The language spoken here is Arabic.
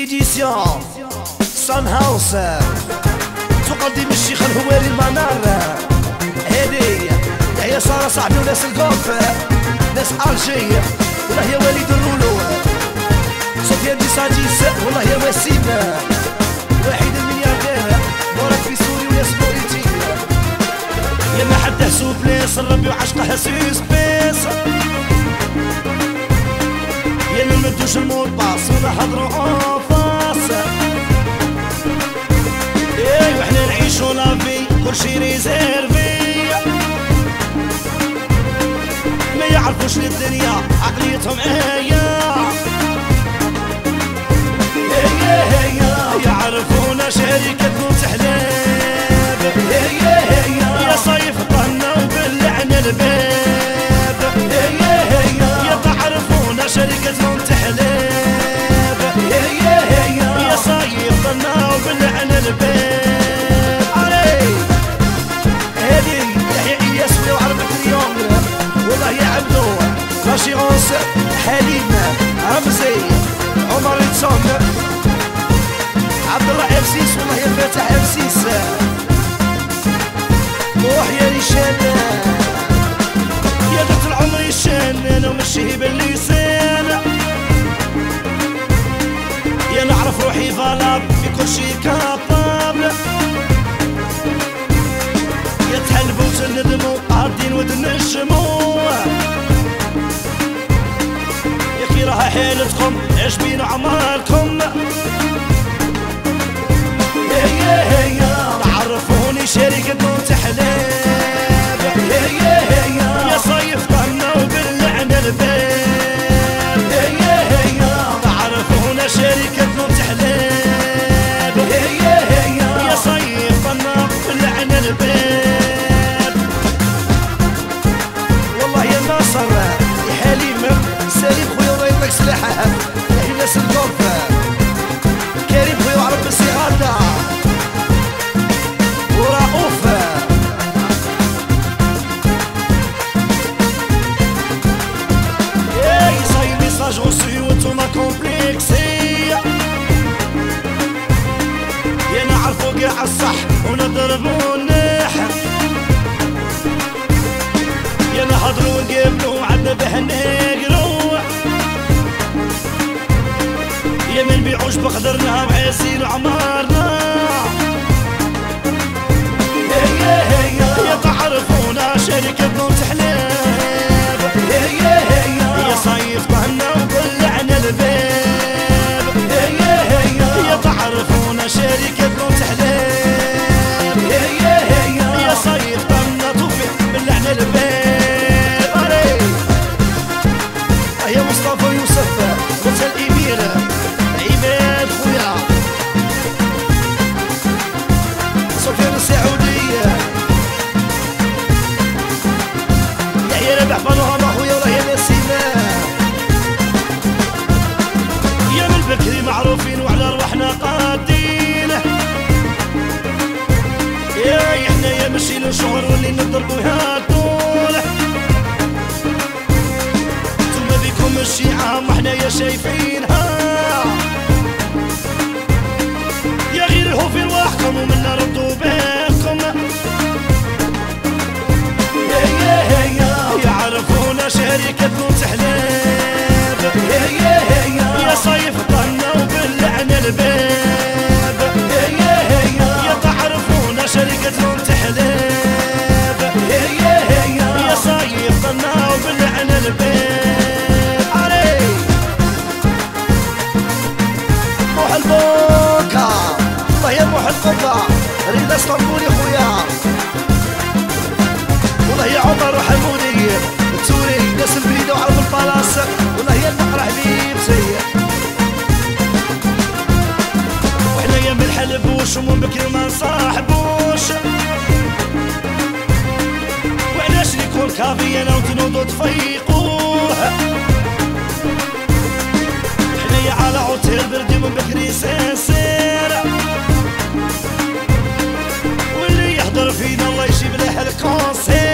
إديسيون سان هاوس تقدم الشيخ الهواري المنار. هادي هي سارة صاحبي وناس الكوف، ناس ألجي والله يا وليد الرولو، سفيان دي ساديس والله يا وسيم، واحد الملياردير مورك في سوري وناس موريتين. يا ما حد حسوب بلاص الربي وعشقها سيسبيس، يا ما مدوش المود باص ونهضرو انفاس. ايه وحنا نعيشو لافي كلشي ريزيرفي، ما يعرفوش للدنيا عقليتهم هيا هيا هيا، يعرفونا شركة موت حلاب هيا هيا، يا صيف طنا وباللعنة الباب هيا هيا، يا تعرفونا شركة موت حلاب هيا هيا، يا صيف طنا وباللعنة الباب. هادي يحيى إياس وعربة اليوم والله يعبدو لاشيغونس، حليم رمزي عمر يتسون عبد الله عفسيس والله يا فاتح عفسيس، وحيا ريشان يا بنت العمر يشان انا ومشي باللسان، يا نعرف روحي فالاب في كل شي كابابل، يا تحلبوا وتندموا قاعدين وتنجموا، يا كي راها حيلتكم عجبين عمالكم هيا هيا، تعرفوني شركة موت حلاب هيا هيا، يا صيف طنا وباللعنة الباب هيا هيا، تعرفونا شركة موت حلاب هيا هيا، يا صيف طنا وباللعنة الباب. والله يا ناصر يا حليم سليم خويا الله يعطيك سلاحه، يا ناس الكوف كريم خويا وعرب الصغار ورؤوف. اي صاي ميساج غوصي وانتوما كومبليكسي، يا نعرفو كاع الصح ونضربو النحر، يا نهضرو ونقبلو عندنا به نقرو، يا ما نبيعوش بقدرنا وعايزين عمارنا هيا هيا، يا تعرفونا شركة موت حلاب هيا هيا، يا صيف طهنا وبلعنا الباب هيا هيا، يا تعرفونا شركة موت حلاب هيا هيا، يا صيف طهنا توفي بلعنا الباب. يا مصطفى يوسف قلت الإمير عباد خويا سفيان السعودية، يحيى ربح بانوراما خويا والله يا نسينا، يا من البكري معروفين وعلى رواحنا قادين، يا احنا يا مشي له شهر واللي نضربو هادول، انتوما بيكم الشيعة وحنا يا شايفينها، يا غير الهوفي رواحكم ومنا ردوا بالكم هيا هيا، يعرفونا شركة موت حلاب هيا هيا، يا صيف طنا وباللعنة الباب هيا هيا، يا تعرفونا شركة موت حلاب هيا هيا، يا صيف طنا وباللعنة الباب. موح البوكا والله يا موح البوكا رضا اسطنبولي خويا، والله يا عمر وحمودي التوري ناس البليدة وعرب البلاص، والله يا النقر حبيب سيء، وحنا يا من الحلبوش ومن بكري ما نصاحبوش، وعلاش نكون كافي انا وتنوضو تفيقوه، حنايا على عوتير بردي من بكري سير، واللي يحضر فينا الله يجيب له الكونسير.